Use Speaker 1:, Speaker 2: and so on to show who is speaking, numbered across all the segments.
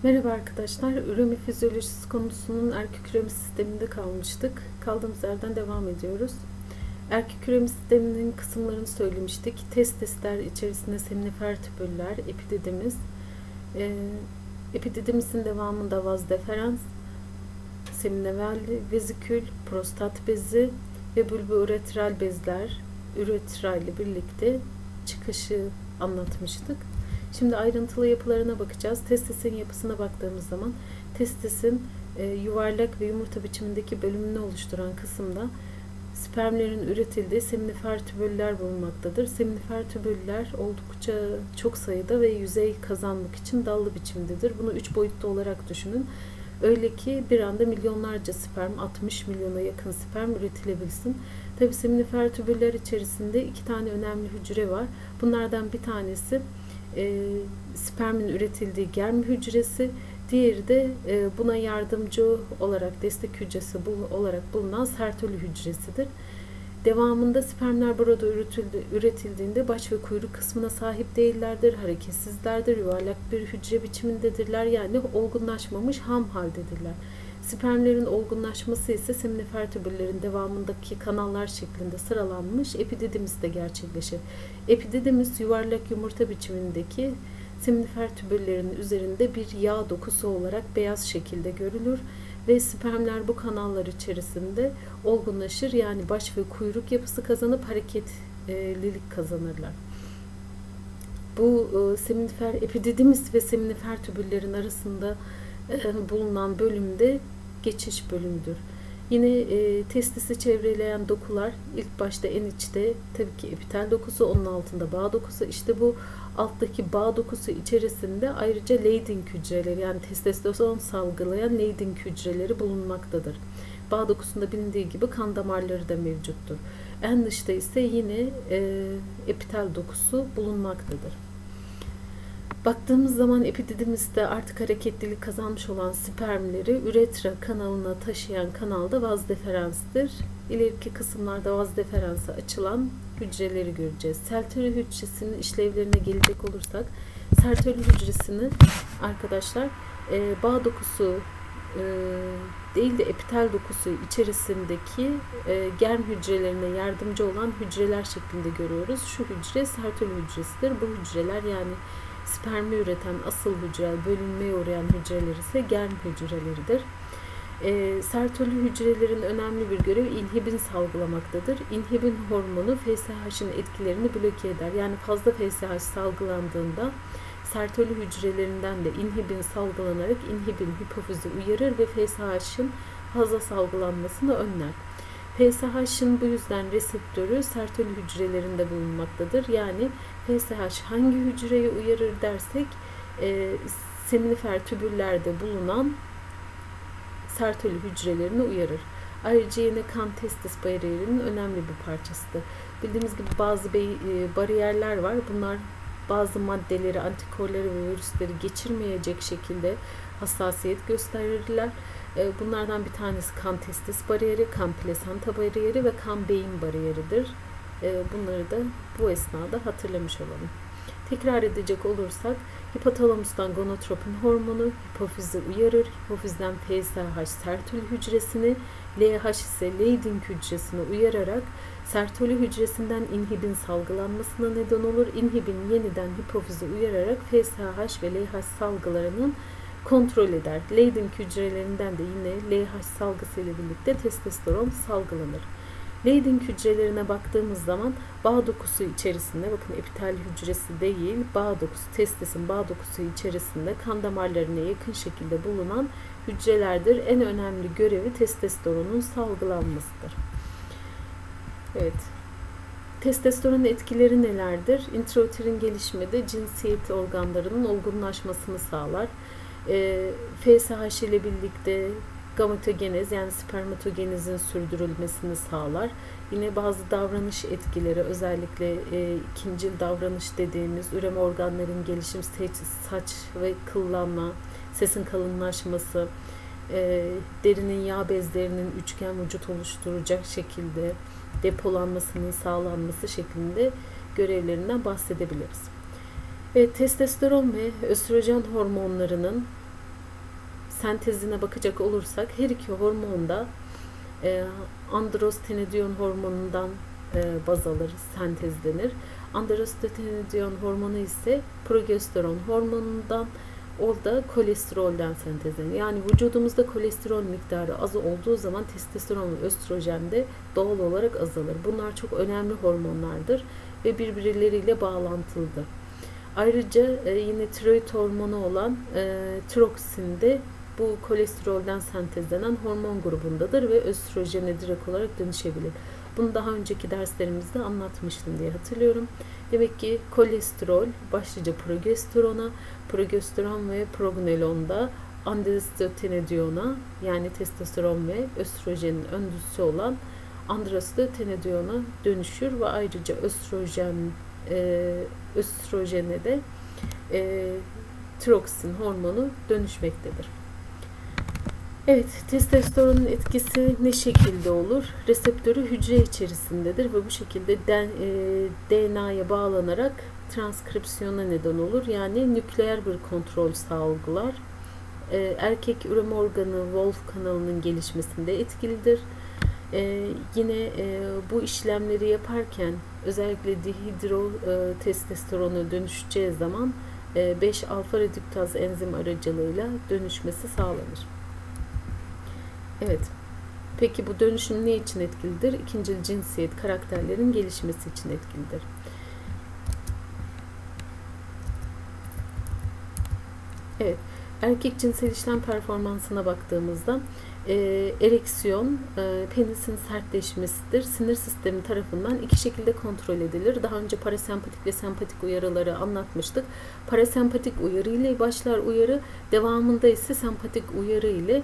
Speaker 1: Merhaba arkadaşlar, üreme fizyolojisi konusunun erkek üreme sisteminde kalmıştık. Kaldığımız yerden devam ediyoruz. Erkek üreme sisteminin kısımlarını söylemiştik. Testisler içerisinde seminifer tübüller, epididimiz, epididimisin devamında vaz deferans, seminivel vezikül, prostat bezi ve bulbo-üretral bezler, üretra ile birlikte çıkışı anlatmıştık. Şimdi ayrıntılı yapılarına bakacağız. Testisin yapısına baktığımız zaman testisin yuvarlak ve yumurta biçimindeki bölümünü oluşturan kısımda spermlerin üretildiği seminifer tübüller bulunmaktadır. Seminifer tübüller oldukça çok sayıda ve yüzey kazanmak için dallı biçimdedir. Bunu 3 boyutlu olarak düşünün. Öyle ki bir anda milyonlarca sperm, 60 milyona yakın sperm üretilebilsin. Tabi seminifer tübüller içerisinde 2 tane önemli hücre var. Bunlardan bir tanesi spermin üretildiği germ hücresi, diğeri de buna yardımcı olarak destek hücresi olarak bulunan Sertoli hücresidir. Devamında spermler burada üretildiğinde baş ve kuyruk kısmına sahip değillerdir, hareketsizlerdir, yuvarlak bir hücre biçimindedirler, yani olgunlaşmamış ham haldedirler. Spermlerin olgunlaşması ise seminifer tübüllerin devamındaki kanallar şeklinde sıralanmış epididimiste gerçekleşir. Epididimis yuvarlak yumurta biçimindeki seminifer tübüllerin üzerinde bir yağ dokusu olarak beyaz şekilde görülür ve spermler bu kanallar içerisinde olgunlaşır, yani baş ve kuyruk yapısı kazanıp hareketlilik kazanırlar. Bu seminifer epididimis ve seminifer tübüllerin arasında bulunan bölümde geçiş bölümüdür. Yine testisi çevreleyen dokular ilk başta en içte tabii ki epitel dokusu, onun altında bağ dokusu. İşte bu alttaki bağ dokusu içerisinde ayrıca Leydig hücreleri, yani testosteron salgılayan Leydig hücreleri bulunmaktadır. Bağ dokusunda bilindiği gibi kan damarları da mevcuttur. En dışta ise yine epitel dokusu bulunmaktadır. Baktığımız zaman epididimiste artık hareketlilik kazanmış olan spermleri üretra kanalına taşıyan kanalda vaz deferanstır. İleriki kısımlarda vaz deferansa açılan hücreleri göreceğiz. Sertoli hücresinin işlevlerine gelecek olursak, Sertoli hücresini arkadaşlar bağ dokusu değil de epitel dokusu içerisindeki germ hücrelerine yardımcı olan hücreler şeklinde görüyoruz. Şu hücre Sertoli hücresidir. Bu hücreler, yani spermi üreten asıl hücre, bölünmeye uğrayan hücreler ise germ hücreleridir. Sertoli hücrelerin önemli bir görevi inhibin salgılamaktadır. İnhibin hormonu FSH'ın etkilerini bloke eder. Yani fazla FSH salgılandığında Sertoli hücrelerinden de inhibin salgılanarak inhibin hipofizi uyarır ve FSH'ın fazla salgılanmasını önler. FSH'ın bu yüzden reseptörü Sertoli hücrelerinde bulunmaktadır. Yani FSH hangi hücreyi uyarır dersek seminifer tübüllerde bulunan Sertoli hücrelerini uyarır. Ayrıca yine kan testis bariyerinin önemli bir parçasıdır. Bildiğimiz gibi bazı bariyerler var. Bunlar bazı maddeleri, antikorları ve virüsleri geçirmeyecek şekilde hassasiyet gösterirler. Bunlardan bir tanesi kan testis bariyeri, kan plasenta bariyeri ve kan beyin bariyeridir. Bunları da bu esnada hatırlamış olalım. Tekrar edecek olursak, hipotalamustan gonotropin hormonu hipofizi uyarır. Hipofizden FSH Sertoli hücresini, LH ise Leydig hücresini uyararak Sertoli hücresinden inhibin salgılanmasına neden olur. İnhibin yeniden hipofizi uyararak FSH ve LH salgılarının kontrol eder. Leydig hücrelerinden de yine LH salgısı ile birlikte testosteron salgılanır. Leydig hücrelerine baktığımız zaman bağ dokusu içerisinde, bakın epitel hücresi değil, bağ dokusu, testisin bağ dokusu içerisinde kan damarlarına yakın şekilde bulunan hücrelerdir. En önemli görevi testosteronun salgılanmasıdır. Evet. Testosteronun etkileri nelerdir? İntrauterin gelişmede cinsiyet organlarının olgunlaşmasını sağlar. FSH ile birlikte gametogenez, yani spermatogenezin sürdürülmesini sağlar. Yine bazı davranış etkileri, özellikle ikincil davranış dediğimiz üreme organlarının gelişim, saç ve kıllanma, sesin kalınlaşması, derinin yağ bezlerinin üçgen vücut oluşturacak şekilde depolanmasının sağlanması şeklinde görevlerinden bahsedebiliriz. Testosteron ve östrojen hormonlarının sentezine bakacak olursak her iki hormon da androstenedion hormonundan baz alır, sentezlenir. Androstenedion hormonu ise progesteron hormonundan, o da kolesterolden sentezlenir. Yani vücudumuzda kolesterol miktarı az olduğu zaman testosteron ve östrojen de doğal olarak azalır. Bunlar çok önemli hormonlardır ve birbirleriyle bağlantılıdır. Ayrıca yine tiroid hormonu olan tiroksin de bu kolesterolden sentezlenen hormon grubundadır ve östrojene direkt olarak dönüşebilir. Bunu daha önceki derslerimizde anlatmıştım diye hatırlıyorum. Demek ki kolesterol başlıca progesterona, progesteron ve prognerona, androstenediona yani testosteron ve östrojenin öncüsü olan androstenediona dönüşür ve ayrıca östrojene de tiroksin hormonu dönüşmektedir. Evet, testosteronun etkisi ne şekilde olur? Reseptörü hücre içerisindedir ve bu şekilde DNA'ya bağlanarak transkripsiyona neden olur. Yani nükleer bir kontrol sağlar. Erkek üreme organı Wolff kanalının gelişmesinde etkilidir. Yine bu işlemleri yaparken özellikle dihidrotestosterona dönüşeceği zaman 5-alfa reduktaz enzim aracılığıyla dönüşmesi sağlanır. Evet. Peki bu dönüşüm ne için etkilidir? İkincil cinsiyet karakterlerin gelişmesi için etkilidir. Evet. Erkek cinsel işlem performansına baktığımızda ereksiyon penisin sertleşmesidir. Sinir sistemi tarafından iki şekilde kontrol edilir. Daha önce parasempatik ve sempatik uyarıları anlatmıştık. Parasempatik uyarı ile başlar uyarı, devamında ise sempatik uyarı ile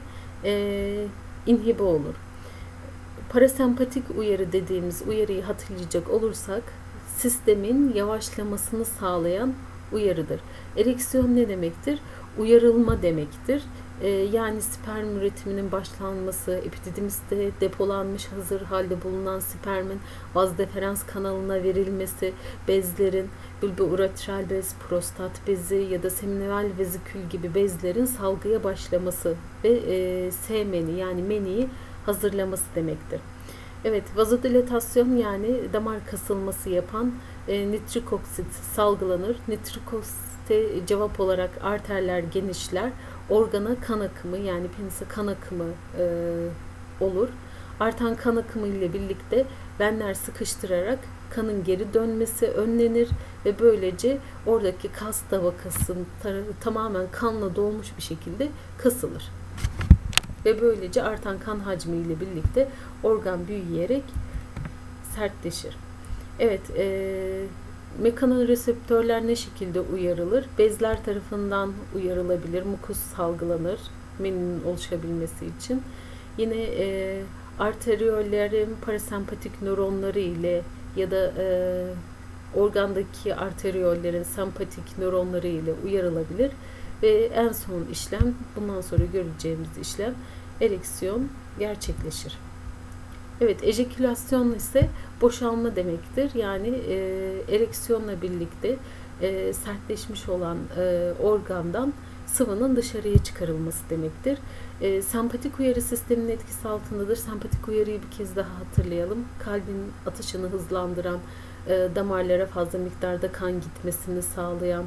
Speaker 1: inhibe olur. Parasempatik uyarı dediğimiz uyarıyı hatırlayacak olursak sistemin yavaşlamasını sağlayan uyarıdır. Ereksiyon ne demektir? Uyarılma demektir. Yani sperm üretiminin başlanması, epididimiste depolanmış hazır halde bulunan spermin vaz deferans kanalına verilmesi, bezlerin, bulbo-uretral bez, prostat bezi ya da seminival vezikül gibi bezlerin salgıya başlaması ve semeni yani meniyi hazırlaması demektir. Evet, vazodilatasyon yani damar kasılması yapan nitrik oksit salgılanır. Nitrik oksite cevap olarak arterler genişler. Organa kan akımı yani penise kan akımı olur. Artan kan akımı ile birlikte venler sıkıştırarak kanın geri dönmesi önlenir ve böylece oradaki kas tabakası tamamen kanla dolmuş bir şekilde kasılır. Ve böylece artan kan hacmi ile birlikte organ büyüyerek sertleşir. Evet, mekanoreseptörler ne şekilde uyarılır? Bezler tarafından uyarılabilir, mukus salgılanır meninin oluşabilmesi için. Yine arteriyollerin parasempatik nöronları ile ya da organdaki arteriyollerin sempatik nöronları ile uyarılabilir. Ve en son işlem, bundan sonra göreceğimiz işlem ereksiyon gerçekleşir. Evet, ejekülasyon ise boşalma demektir. Yani ereksiyonla birlikte sertleşmiş olan organdan sıvının dışarıya çıkarılması demektir. Sempatik uyarı sisteminin etkisi altındadır. Sempatik uyarıyı bir kez daha hatırlayalım. Kalbin atışını hızlandıran, damarlara fazla miktarda kan gitmesini sağlayan,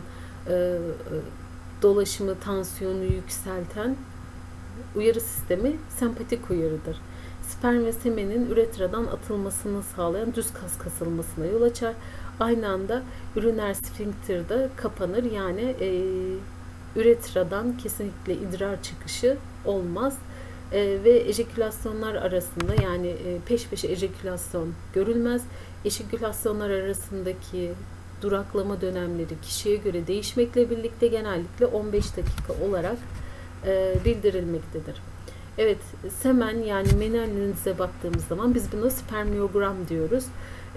Speaker 1: dolaşımı, tansiyonu yükselten uyarı sistemi sempatik uyarıdır. Sperm ve semenin üretradan atılmasını sağlayan düz kas kasılmasına yol açar. Aynı anda üriner sfinkter de kapanır. Yani üretradan kesinlikle idrar çıkışı olmaz. Ve ejekülasyonlar arasında yani peş peşe ejekülasyon görülmez. Ejekülasyonlar arasındaki duraklama dönemleri kişiye göre değişmekle birlikte genellikle 15 dakika olarak bildirilmektedir. Evet, semen yani meni analize baktığımız zaman biz buna spermiyogram diyoruz.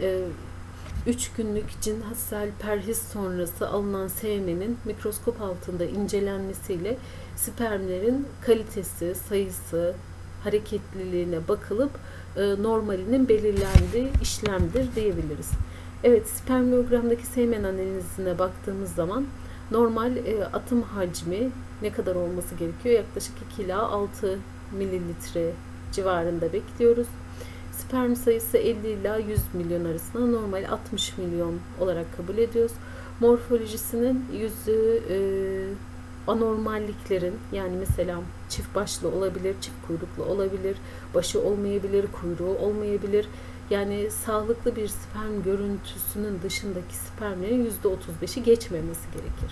Speaker 1: 3 günlük cinsel perhiz sonrası alınan semenin mikroskop altında incelenmesiyle spermlerin kalitesi, sayısı, hareketliliğine bakılıp normalinin belirlendiği işlemdir diyebiliriz. Evet, spermiyogramdaki semen analizine baktığımız zaman Normal atım hacmi ne kadar olması gerekiyor? Yaklaşık 2 ila 6 mililitre civarında bekliyoruz. Sperm sayısı 50 ila 100 milyon arasında, normal 60 milyon olarak kabul ediyoruz. Morfolojisinin yüzü anormalliklerin, yani mesela çift başlı olabilir, çift kuyruklu olabilir, başı olmayabilir, kuyruğu olmayabilir. Yani sağlıklı bir sperm görüntüsünün dışındaki spermlerin %35'i geçmemesi gerekir.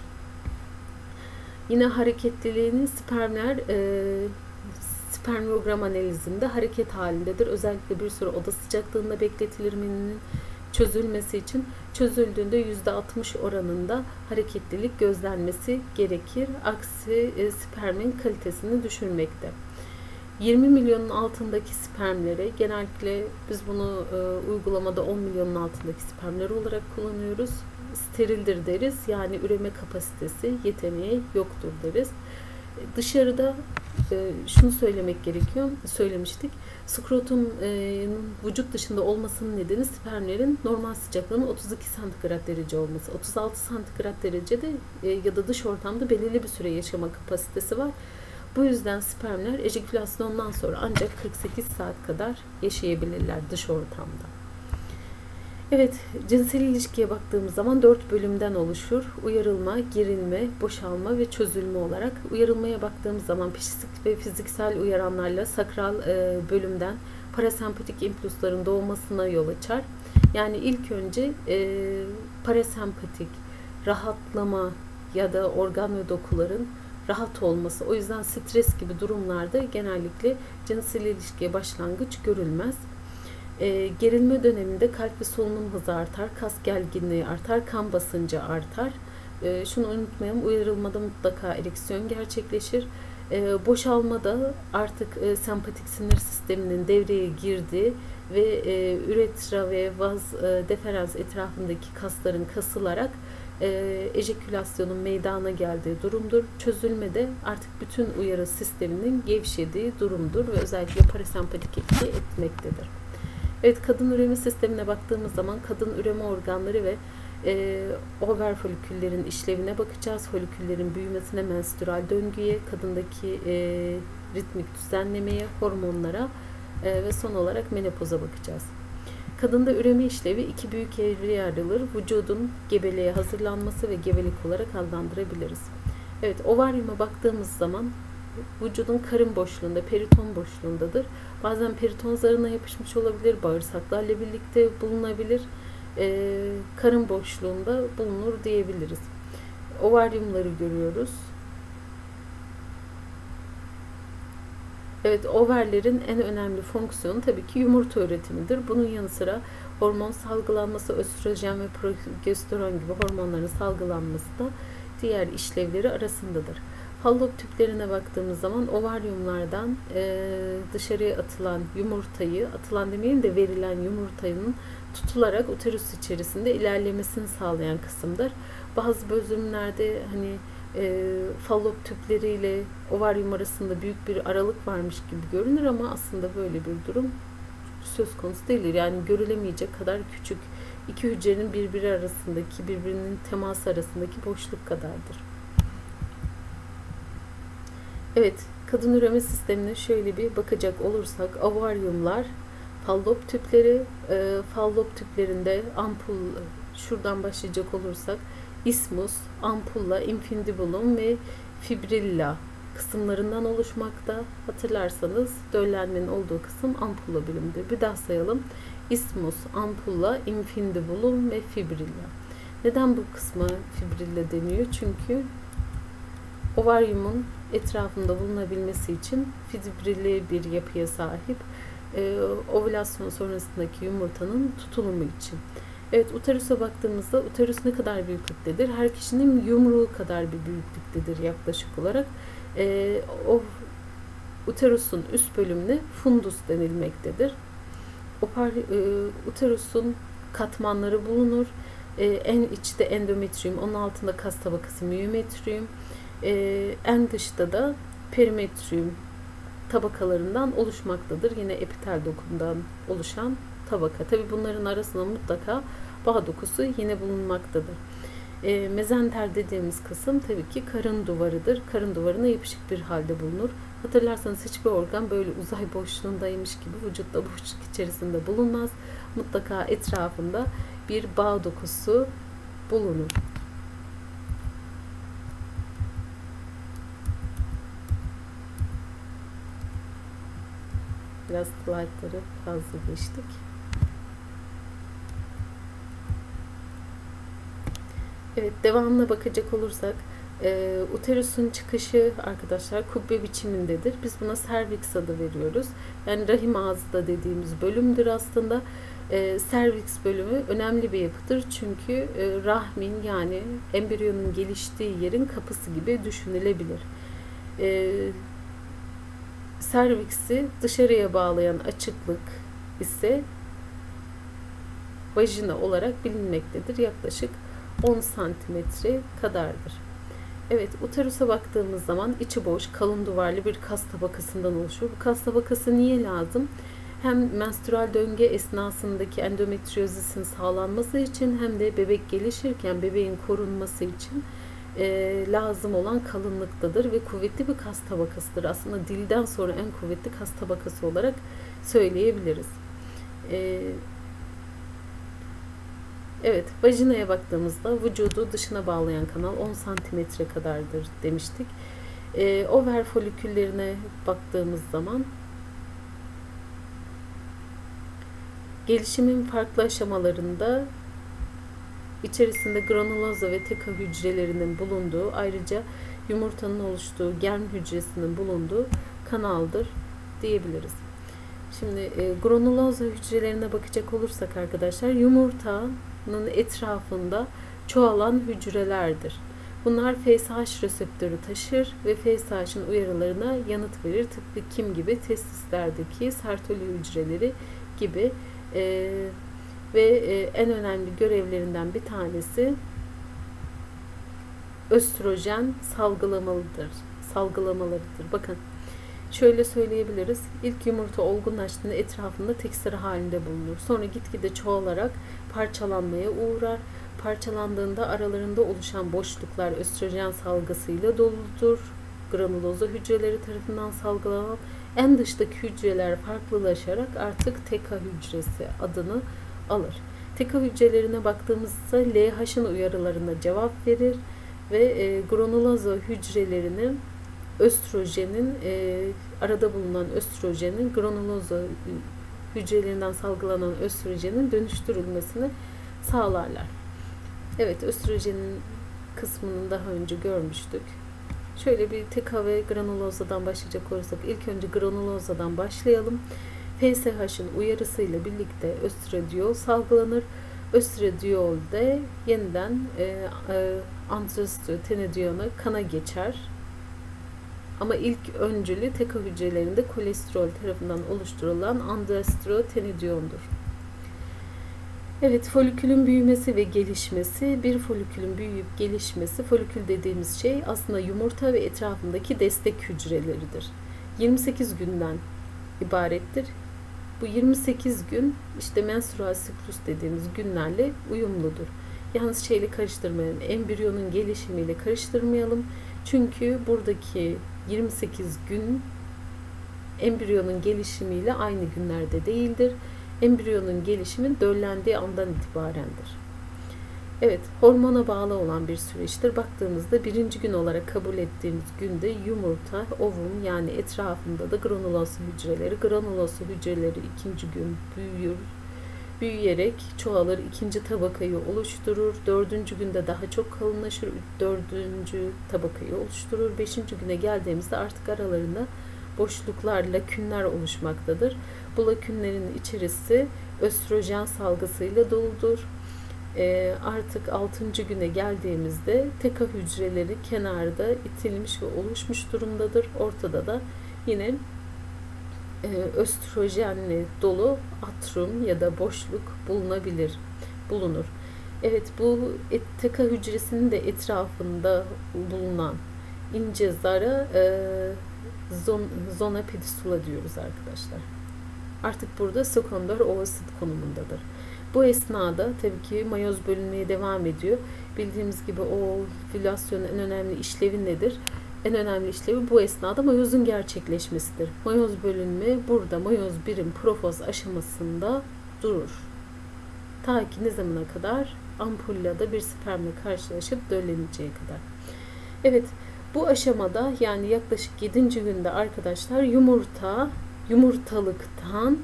Speaker 1: Yine hareketliliğini spermler spermiyogram analizinde hareket halindedir. Özellikle bir süre oda sıcaklığında bekletilir meninin çözülmesi için. Çözüldüğünde %60 oranında hareketlilik gözlenmesi gerekir. Aksi spermin kalitesini düşürmekte. 20 milyonun altındaki spermlere, genellikle biz bunu uygulamada 10 milyonun altındaki spermler olarak kullanıyoruz. Sterildir deriz. Yani üreme kapasitesi, yeteneği yoktur deriz. Dışarıda şunu söylemek gerekiyor, söylemiştik. Skrotumun vücut dışında olmasının nedeni spermlerin normal sıcaklığının 32 santigrat derece olması. 36 santigrat derecede ya da dış ortamda belirli bir süre yaşama kapasitesi var. Bu yüzden spermler ejekülasyondan sonra ancak 48 saat kadar yaşayabilirler dış ortamda. Evet, cinsel ilişkiye baktığımız zaman 4 bölümden oluşur. Uyarılma, gerilme, boşalma ve çözülme olarak. Uyarılmaya baktığımız zaman psikik ve fiziksel uyaranlarla sakral bölümden parasempatik impulsların doğmasına yol açar. Yani ilk önce parasempatik rahatlama ya da organ ve dokuların rahat olması. O yüzden stres gibi durumlarda genellikle cinsel ilişkiye başlangıç görülmez. Gerilme döneminde kalp ve solunum hızı artar, kas gerginliği artar, kan basıncı artar. Şunu unutmayalım, uyarılmada mutlaka ereksiyon gerçekleşir. Boşalmada artık sempatik sinir sisteminin devreye girdiği ve üretra ve vaz deferans etrafındaki kasların kasılarak ejekülasyonun meydana geldiği durumdur. Çözülmede artık bütün uyarı sisteminin gevşediği durumdur ve özellikle parasempatik etki etmektedir. Evet, kadın üreme sistemine baktığımız zaman kadın üreme organları ve over foliküllerin işlevine bakacağız. Foliküllerin büyümesine, menstrüel döngüye, kadındaki ritmik düzenlemeye, hormonlara ve son olarak menopoza bakacağız. Kadında üreme işlevi iki büyük evreye ayrılır. Vücudun gebeliğe hazırlanması ve gebelik olarak adlandırabiliriz. Evet, ovaryuma baktığımız zaman vücudun karın boşluğunda, periton boşluğundadır. Bazen periton zarına yapışmış olabilir, bağırsaklarla birlikte bulunabilir. Karın boşluğunda bulunur diyebiliriz. Ovaryumları görüyoruz. Evet, overlerin en önemli fonksiyonu tabii ki yumurta üretimidir. Bunun yanı sıra hormon salgılanması, östrojen ve progesteron gibi hormonların salgılanması da diğer işlevleri arasındadır. Fallop tüplerine baktığımız zaman ovaryumlardan dışarıya atılan yumurtayı, atılan demeyelim de verilen yumurtanın tutularak uterus içerisinde ilerlemesini sağlayan kısımdır. Bazı bölümlerde hani fallop tüpleriyle ovaryum arasında büyük bir aralık varmış gibi görünür ama aslında böyle bir durum söz konusu değildir. Yani görülemeyecek kadar küçük, iki hücrenin birbirinin teması arasındaki boşluk kadardır. Evet, kadın üreme sistemine şöyle bir bakacak olursak, ovaryumlar, fallop tüpleri, fallop tüplerinde ampul, şuradan başlayacak olursak, ismus, ampulla, infundibulum ve fibrilla kısımlarından oluşmakta. Hatırlarsanız döllenmenin olduğu kısım ampulla bölümüdür. Bir daha sayalım. Ismus, ampulla, infundibulum ve fibrilla. Neden bu kısma fibrilla deniyor? Çünkü ovaryumun etrafında bulunabilmesi için fibrilli bir yapıya sahip, ovülasyon sonrasındaki yumurtanın tutulumu için. Evet, uterusa baktığımızda uterus ne kadar büyüklüktedir? Her kişinin yumruğu kadar bir büyüklüktedir yaklaşık olarak. O uterusun üst bölümüne fundus denilmektedir. Uterusun katmanları bulunur. En içte endometrium, onun altında kas tabakası myometrium, en dışta da perimetrium tabakalarından oluşmaktadır. Yine epitel dokundan oluşan tabaka. Tabi bunların arasında mutlaka bağ dokusu yine bulunmaktadır. Mezenter dediğimiz kısım tabii ki karın duvarıdır. Karın duvarına yapışık bir halde bulunur. Hatırlarsanız hiçbir organ böyle uzay boşluğundaymış gibi vücutta boşluk içerisinde bulunmaz. Mutlaka etrafında bir bağ dokusu bulunur. Biraz slaytları fazla geçtik. Evet, devamına bakacak olursak uterusun çıkışı arkadaşlar kubbe biçimindedir. Biz buna serviks adı veriyoruz. Yani rahim ağzı da dediğimiz bölümdür aslında. Serviks bölümü önemli bir yapıdır. Çünkü rahmin yani embriyonun geliştiği yerin kapısı gibi düşünülebilir. Serviksi dışarıya bağlayan açıklık ise vajina olarak bilinmektedir. Yaklaşık 10 santimetre kadardır. Evet, uterusa baktığımız zaman içi boş, kalın duvarlı bir kas tabakasından oluşur. Bu kas tabakası niye lazım? Hem menstrüel döngü esnasındaki endometriozisin sağlanması için hem de bebek gelişirken bebeğin korunması için lazım olan kalınlıktadır ve kuvvetli bir kas tabakasıdır. Aslında dilden sonra en kuvvetli kas tabakası olarak söyleyebiliriz. Evet, vajinaya baktığımızda vücudu dışına bağlayan kanal 10 santimetre kadardır demiştik. Over foliküllerine baktığımız zaman gelişimin farklı aşamalarında içerisinde granuloza ve teka hücrelerinin bulunduğu, ayrıca yumurtanın oluştuğu germ hücresinin bulunduğu kanaldır diyebiliriz. Şimdi granuloza hücrelerine bakacak olursak arkadaşlar, yumurtanın etrafında çoğalan hücrelerdir. Bunlar FSH reseptörü taşır ve FSH'ın uyarılarına yanıt verir. Tıpkı kim gibi? Testislerdeki Sertoli hücreleri gibi. Ve en önemli görevlerinden bir tanesi östrojen salgılamalarıdır. Bakın, şöyle söyleyebiliriz. İlk yumurta olgunlaştığında etrafında tek sıra halinde bulunur. Sonra gitgide çoğalarak parçalanmaya uğrar. Parçalandığında aralarında oluşan boşluklar östrojen salgısıyla doludur. Granuloza hücreleri tarafından salgılanan en dıştaki hücreler farklılaşarak artık teka hücresi adını alır. Teka hücrelerine baktığımızda LH'ın uyarılarına cevap verir ve granuloza hücrelerinin östrojenin arada bulunan östrojenin granuloza hücrelerinden salgılanan östrojenin dönüştürülmesini sağlarlar. Evet, östrojenin kısmını daha önce görmüştük. Şöyle bir teka ve granulozadan başlayacak olursak ilk önce granulozadan başlayalım. FSH'ın uyarısıyla birlikte östradiol salgılanır. Östradiol de yeniden androstenediona kana geçer. Ama ilk öncülü teka hücrelerinde kolesterol tarafından oluşturulan androstenediondur. Evet, folikülün büyümesi ve gelişmesi, bir folikülün büyüyüp gelişmesi, folikül dediğimiz şey aslında yumurta ve etrafındaki destek hücreleridir. 28 günden ibarettir. Bu 28 gün işte menstrual siklus dediğimiz günlerle uyumludur. Yalnız şeyle karıştırmayalım, embriyonun gelişimiyle karıştırmayalım. Çünkü buradaki 28 gün embriyonun gelişimiyle aynı günlerde değildir. Embriyonun gelişimi döllendiği andan itibarendir. Evet, hormona bağlı olan bir süreçtir. Baktığımızda birinci gün olarak kabul ettiğimiz günde yumurta, ovum yani etrafında da granulosa hücreleri ikinci gün büyüyerek çoğalır, ikinci tabakayı oluşturur. Dördüncü günde daha çok kalınlaşır, dördüncü tabakayı oluşturur. Beşinci güne geldiğimizde artık aralarında boşluklar, lakünler oluşmaktadır. Bu lakünlerin içerisi östrojen salgısıyla doludur. Artık 6. güne geldiğimizde teka hücreleri kenarda itilmiş ve oluşmuş durumdadır. Ortada da yine östrojenle dolu atrum ya da boşluk bulunur. Evet, bu teka hücresinin de etrafında bulunan ince zara zona pedicula diyoruz arkadaşlar. Artık burada sekonder ovasit konumundadır. Bu esnada tabii ki mayoz bölünmeye devam ediyor. Bildiğimiz gibi o ovülasyonun en önemli işlevi nedir? En önemli işlevi bu esnada mayozun gerçekleşmesidir. Mayoz bölünme burada mayoz birim profoz aşamasında durur. Ta ki ne zamana kadar? Ampullada bir spermle karşılaşıp dölleneceği kadar. Evet, bu aşamada yani yaklaşık 7. günde arkadaşlar yumurtalıktan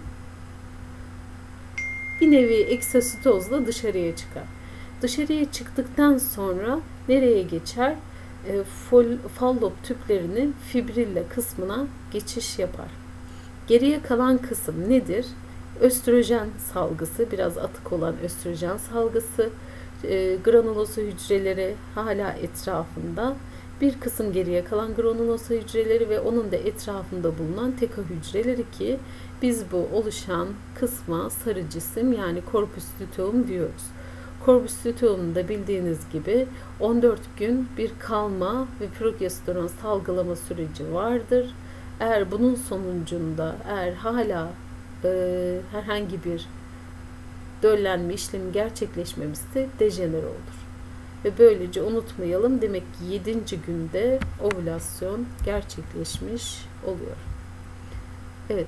Speaker 1: bir nevi eksositozla dışarıya çıkar. Dışarıya çıktıktan sonra nereye geçer? Fallop tüplerinin fibrilla kısmına geçiş yapar. Geriye kalan kısım nedir? Östrojen salgısı, biraz atık olan östrojen salgısı, granulosa hücreleri hala etrafında. Bir kısım geriye kalan granulosa hücreleri ve onun da etrafında bulunan teka hücreleri ki biz bu oluşan kısma sarı cisim yani corpus luteum diyoruz. Corpus luteum'da bildiğiniz gibi 14 gün bir kalma ve progesteron salgılama süreci vardır. Eğer bunun sonucunda hala herhangi bir döllenme işlemi gerçekleşmemişse dejenere olur. Ve böylece unutmayalım, demek ki 7. günde ovülasyon gerçekleşmiş oluyor. Evet,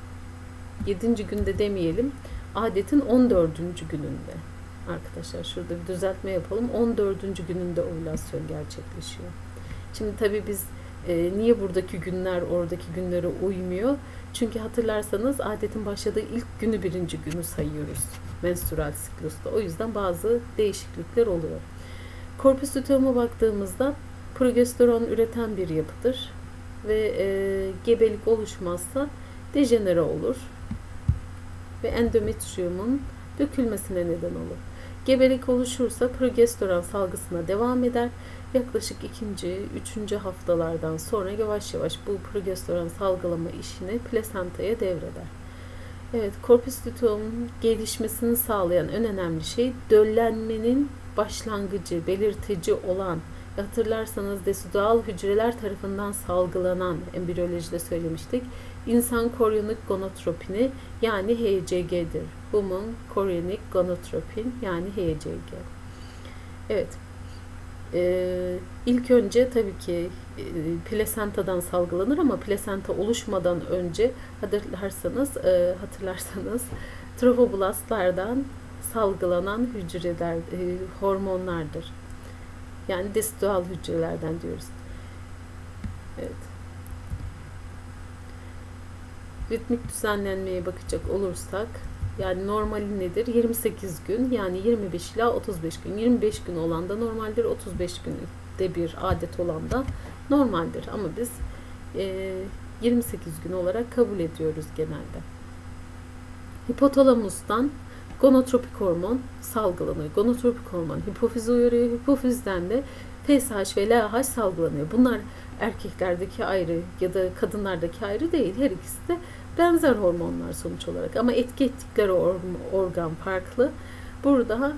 Speaker 1: 7. günde demeyelim, adetin 14. gününde. Arkadaşlar şurada bir düzeltme yapalım. 14. gününde ovülasyon gerçekleşiyor. Şimdi tabii biz niye buradaki günler oradaki günlere uymuyor? Çünkü hatırlarsanız adetin başladığı ilk günü 1. günü sayıyoruz menstrüel siklusta. O yüzden bazı değişiklikler oluyor. Corpus luteum'a baktığımızda progesteron üreten bir yapıdır ve gebelik oluşmazsa dejenere olur ve endometriyumun dökülmesine neden olur. Gebelik oluşursa progesteron salgısına devam eder. Yaklaşık 2. 3. haftalardan sonra yavaş yavaş bu progesteron salgılama işini plasentaya devreder. Evet, corpus luteum'un gelişmesini sağlayan en önemli şey döllenmenin başlangıcı, belirtici olan, hatırlarsanız desidual hücreler tarafından salgılanan, embriyolojide söylemiştik, insan koryonik gonotropini yani HCG'dir. Human chorionic gonotropin yani HCG. Evet. İlk önce tabii ki plasentadan salgılanır ama plasenta oluşmadan önce hatırlarsanız trofoblastlardan salgılanan hücreler, hormonlardır. Yani desidual hücrelerden diyoruz. Evet. Ritmik düzenlenmeye bakacak olursak, yani normali nedir? 28 gün, yani 25 ila 35 gün. 25 gün olan da normaldir, 35 günde bir adet olan da normaldir. Ama biz 28 gün olarak kabul ediyoruz genelde. Hipotalamustan gonotropik hormon salgılanıyor. Gonotropik hormon hipofizi uyarıyor. Hipofizden de FSH ve LH salgılanıyor. Bunlar erkeklerdeki ayrı ya da kadınlardaki ayrı değil. Her ikisi de benzer hormonlar sonuç olarak. Ama etki ettikleri organ farklı. Burada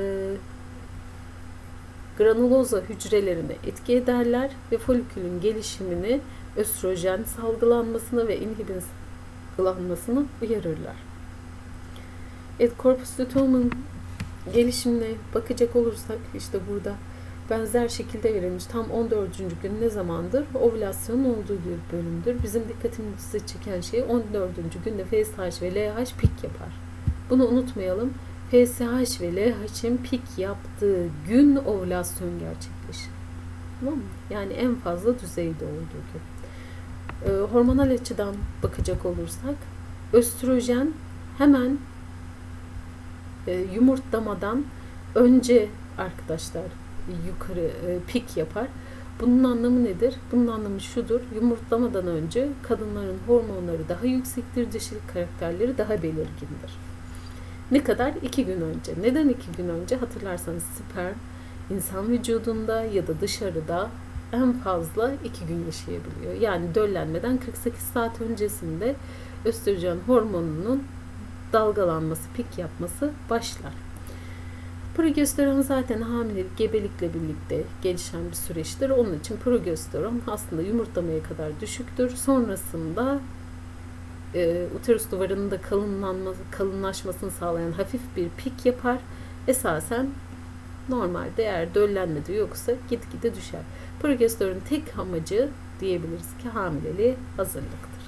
Speaker 1: granuloza hücrelerini etki ederler ve folikülün gelişimini, östrojen salgılanmasını ve inhibin salgılanmasını uyarırlar. Evet, corpus luteum'un gelişimine bakacak olursak işte burada benzer şekilde verilmiş. Tam 14. gün ne zamandır? Ovülasyonun olduğu bir bölümdür. Bizim dikkatimizi çeken şey 14. günde FSH ve LH pik yapar. Bunu unutmayalım. FSH ve LH'in pik yaptığı gün ovülasyon gerçekleşir. Tamam mı? Yani en fazla düzeyde olduğu gün. Hormonal açıdan bakacak olursak östrojen hemen yumurtlamadan önce arkadaşlar yukarı pik yapar. Bunun anlamı nedir? Bunun anlamı şudur. Yumurtlamadan önce kadınların hormonları daha yüksektir, dişilik karakterleri daha belirgindir. Ne kadar? 2 gün önce. Neden 2 gün önce? Hatırlarsanız sperm insan vücudunda ya da dışarıda en fazla 2 gün yaşayabiliyor. Yani döllenmeden 48 saat öncesinde östrojen hormonunun dalgalanması, pik yapması başlar. Progesteron zaten hamilelik, gebelikle birlikte gelişen bir süreçtir. Onun için progesteron aslında yumurtlamaya kadar düşüktür. Sonrasında uterus duvarının da kalınlaşmasını sağlayan hafif bir pik yapar. Esasen normalde eğer döllenme de yoksa gitgide düşer. Progesteronun tek amacı diyebiliriz ki hamileliğe hazırlıktır.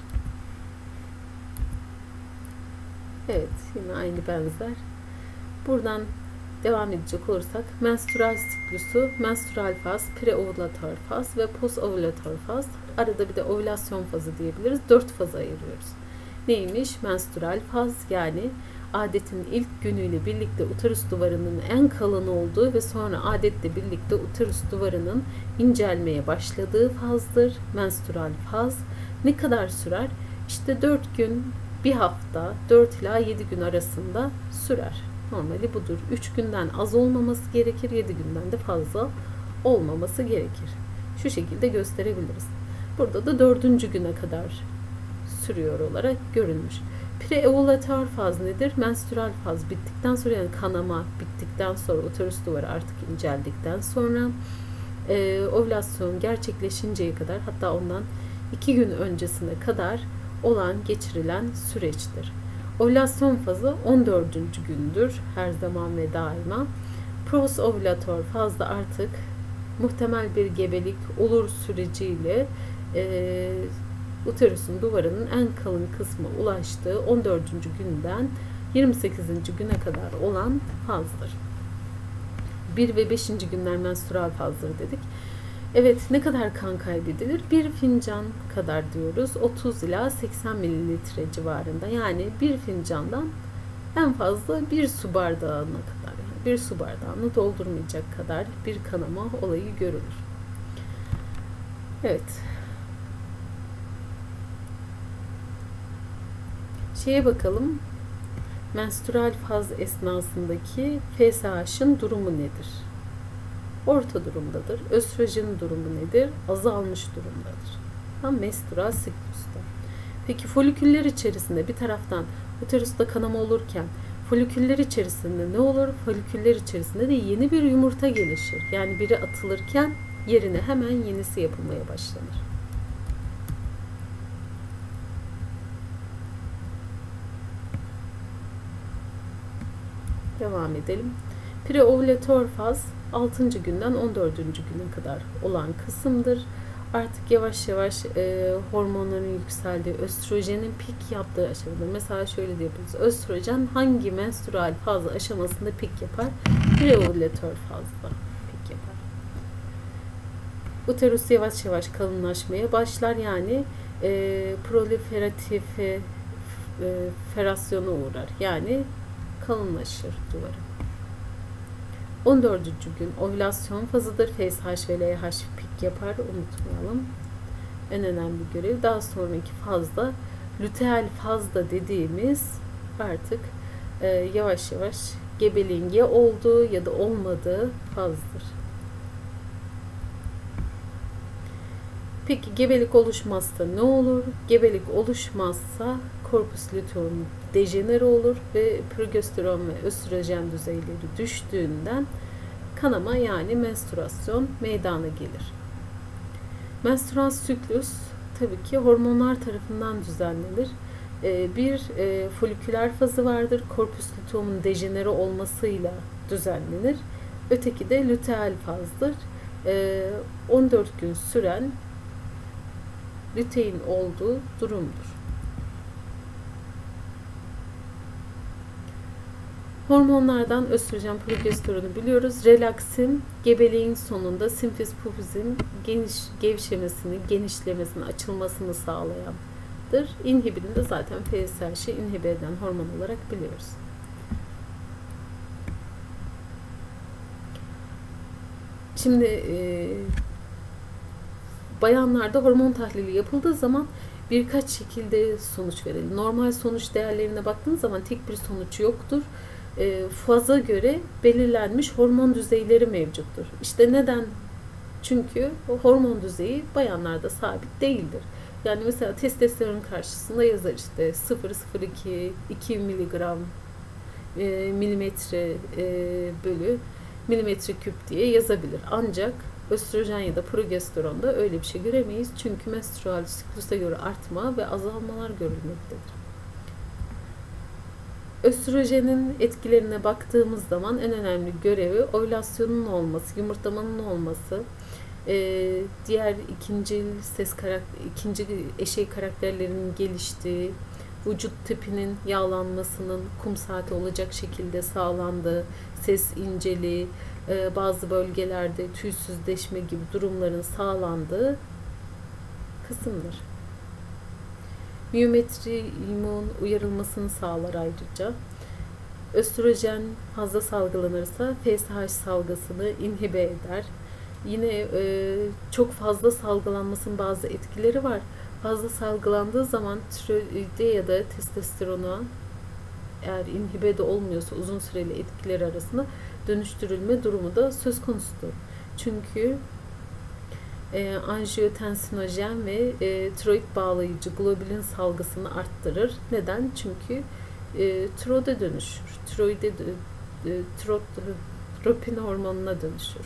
Speaker 1: Evet, yine aynı benzer. Buradan devam edecek olursak menstrual siklusu, menstrual faz, preovülatör faz ve postovülatör faz. Arada bir de ovülasyon fazı diyebiliriz. 4 faza ayırıyoruz. Neymiş? Menstrual faz, yani adetin ilk günüyle birlikte uterus duvarının en kalın olduğu ve sonra adetle birlikte uterus duvarının incelmeye başladığı fazdır. Menstrual faz. Ne kadar sürer? İşte 4 gün, bir hafta, 4 ila 7 gün arasında sürer. Normali budur. 3 günden az olmaması gerekir, 7 günden de fazla olmaması gerekir. Şu şekilde gösterebiliriz. Burada da 4. güne kadar sürüyor olarak görülmüş. Preovülatör faz nedir? Menstrual faz bittikten sonra, yani kanama bittikten sonra, uterus duvarı artık inceldikten sonra ovülasyon gerçekleşinceye kadar, hatta ondan 2 gün öncesine kadar olan geçirilen süreçtir. Ovülasyon fazı 14. gündür her zaman ve daima. Postovülatör fazda artık muhtemel bir gebelik olur süreciyle uterusun duvarının en kalın kısmı ulaştığı 14. günden 28. güne kadar olan fazdır. 1 ve 5. günler menstrual fazdır dedik. Evet, ne kadar kan kaybedilir? 1 fincan kadar diyoruz. 30 ila 80 mililitre civarında. Yani bir fincandan en fazla 1 su bardağına kadar, yani 1 su bardağını doldurmayacak kadar bir kanama olayı görülür. Evet. Şeye bakalım. Menstrual faz esnasındaki FSH'ın durumu nedir? Orta durumdadır. Östrojenin durumu nedir? Azalmış durumdadır. Tam menstrual siklusta. Peki foliküller içerisinde bir taraftan uterusta kanama olurken foliküller içerisinde ne olur? Foliküller içerisinde de yeni bir yumurta gelişir. Yani biri atılırken yerine hemen yenisi yapılmaya başlanır. Devam edelim. Preovülatör faz 6. günden 14. güne kadar olan kısımdır. Artık yavaş yavaş hormonların yükseldiği, östrojenin pik yaptığı aşamada. Mesela şöyle diyebiliriz. Östrojen hangi menstrual faz aşamasında pik yapar? Preovülatör fazda pik yapar. Uterus yavaş yavaş kalınlaşmaya başlar. Yani proliferatif ferasyona uğrar. Yani kalınlaşır duvarı. 14. gün ovülasyon fazıdır. FSH ve LH pik yapar. Unutmayalım. En önemli görev. Daha sonraki fazda luteal fazda dediğimiz artık yavaş yavaş gebeliğin ya olduğu ya da olmadığı fazdır. Peki gebelik oluşmazsa ne olur? Gebelik oluşmazsa korpus luteum dejenere olur ve progesteron ve östrojen düzeyleri düştüğünden kanama, yani menstruasyon meydana gelir. Menstrual siklus tabii ki hormonlar tarafından düzenlenir. Bir foliküler fazı vardır. Korpus luteum'un dejenere olmasıyla düzenlenir. Öteki de luteal fazdır. 14 gün süren lutein olduğu durumdur. Hormonlardan östrojen, progesteronu biliyoruz. Relaksin gebeliğin sonunda simfiz pufizin gevşemesini, genişlemesini, açılmasını sağlayandır. İnhibini de zaten FSH'ı inhibe eden hormon olarak biliyoruz. Şimdi bayanlarda hormon tahlili yapıldığı zaman birkaç şekilde sonuç verelim. Normal sonuç değerlerine baktığınız zaman tek bir sonuç yoktur. Faza göre belirlenmiş hormon düzeyleri mevcuttur. İşte neden? Çünkü o hormon düzeyi bayanlarda sabit değildir. Yani mesela testosteron karşısında yazar işte 0,02 2 miligram milimetre bölü milimetre küp diye yazabilir. Ancak Östrojen ya da progesteronda öyle bir şey göremeyiz. Çünkü menstrual siklusa göre artma ve azalmalar görülmektedir. Östrojenin etkilerine baktığımız zaman en önemli görevi ovülasyonun olması, yumurtlamanın olması, diğer ikinci eşey karakterlerinin geliştiği, vücut tipinin yağlanmasının kum saati olacak şekilde sağlandığı, ses inceliği, bazı bölgelerde tüysüzleşme gibi durumların sağlandığı kısımdır. Miyometriumun uyarılmasını sağlar ayrıca. Östrojen fazla salgılanırsa FSH salgısını inhibe eder. Yine çok fazla salgılanmasının bazı etkileri var. Fazla salgılandığı zaman tiroide ya da testosterona, eğer inhibe de olmuyorsa uzun süreli etkileri arasında dönüştürülme durumu da söz konusudur. Çünkü anjiyotensinojen ve tiroid bağlayıcı globulin salgısını arttırır. Neden? Çünkü tiroide dönüşür. Tropin hormonuna dönüşür.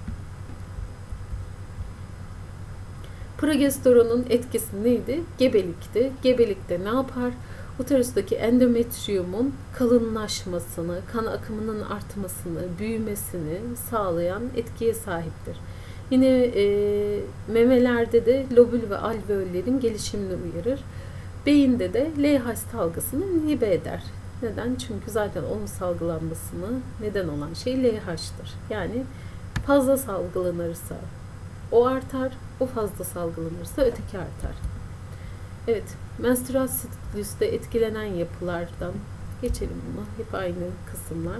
Speaker 1: Progesteronun etkisi neydi? Gebelikti. Gebelikte ne yapar? Uterustaki endometriyumun kalınlaşmasını, kan akımının artmasını, büyümesini sağlayan etkiye sahiptir. Yine memelerde de lobül ve alveollerin gelişimini uyarır. Beyinde de LH salgısını inhibe eder. Neden? Çünkü zaten onun salgılanmasını neden olan şey LH'tır. Yani fazla salgılanırsa o artar, o fazla salgılanırsa öteki artar. Evet, menstrual siklüste etkilenen yapılardan geçelim bunu. Hep aynı kısımlar.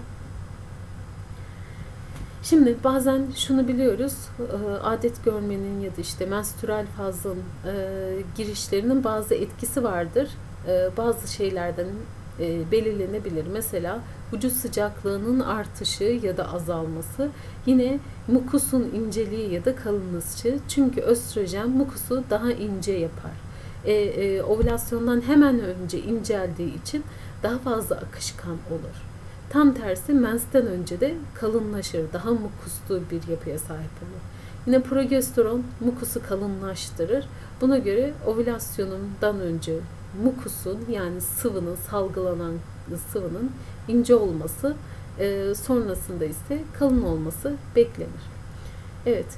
Speaker 1: Şimdi bazen şunu biliyoruz, adet görmenin ya da işte menstrual fazın girişlerinin bazı etkisi vardır. Bazı şeylerden belirlenebilir. Mesela vücut sıcaklığının artışı ya da azalması, yine mukusun inceliği ya da kalınlığı. Çünkü östrojen mukusu daha ince yapar. Ovülasyondan hemen önce inceldiği için daha fazla akışkan olur. Tam tersi mensten önce de kalınlaşır, daha mukuslu bir yapıya sahip olur. Yine progesteron mukusu kalınlaştırır. Buna göre ovülasyonundan önce mukusun, yani sıvının, salgılanan sıvının ince olması, sonrasında ise kalın olması beklenir. Evet,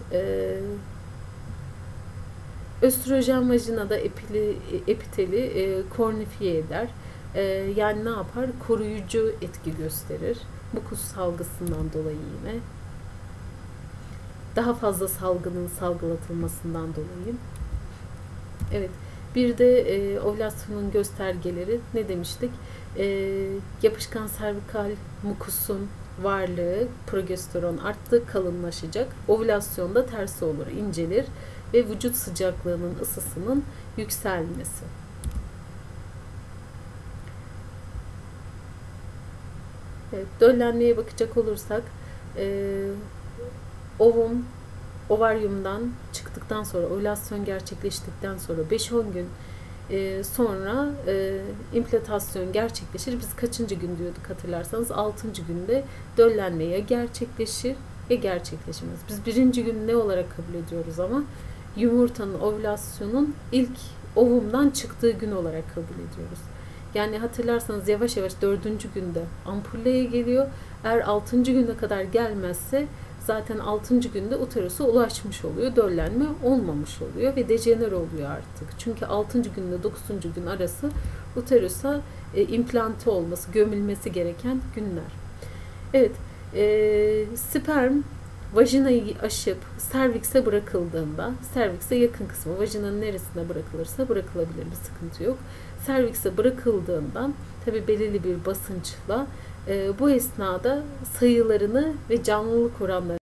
Speaker 1: östrojen vajinada epiteli kornifiye eder. Yani ne yapar? Koruyucu etki gösterir. Mukus salgısından dolayı yine. Daha fazla salgının salgılatılmasından dolayı. Evet. Bir de ovülasyonun göstergeleri ne demiştik? Yapışkan servikal mukusun varlığı, progesteron arttı, kalınlaşacak. Ovülasyonda tersi olur, incelir ve vücut sıcaklığının, ısısının yükselmesi. Evet, döllenmeye bakacak olursak ovum ovaryumdan çıktıktan sonra, ovülasyon gerçekleştikten sonra 5-10 gün sonra implantasyon gerçekleşir. Biz kaçıncı gün diyorduk hatırlarsanız? 6. günde döllenme ya gerçekleşir ya gerçekleşmez. Biz 1. gün ne olarak kabul ediyoruz ama? Yumurtanın, ovülasyonun ilk ovumdan çıktığı gün olarak kabul ediyoruz. Yani hatırlarsanız yavaş yavaş 4. günde ampulleye geliyor. Eğer 6. güne kadar gelmezse zaten 6. günde uterusa ulaşmış oluyor. Döllenme olmamış oluyor ve dejener oluyor artık. Çünkü 6. günle 9. gün arası uterusa implante olması, gömülmesi gereken günler. Evet, sperm vajinayı aşıp servikse bırakıldığında, servikse yakın kısmı, vajinanın neresine bırakılırsa bırakılabilir, bir sıkıntı yok. Servikse bırakıldığında tabi belirli bir basınçla bu esnada sayılarını ve canlılık oranlarını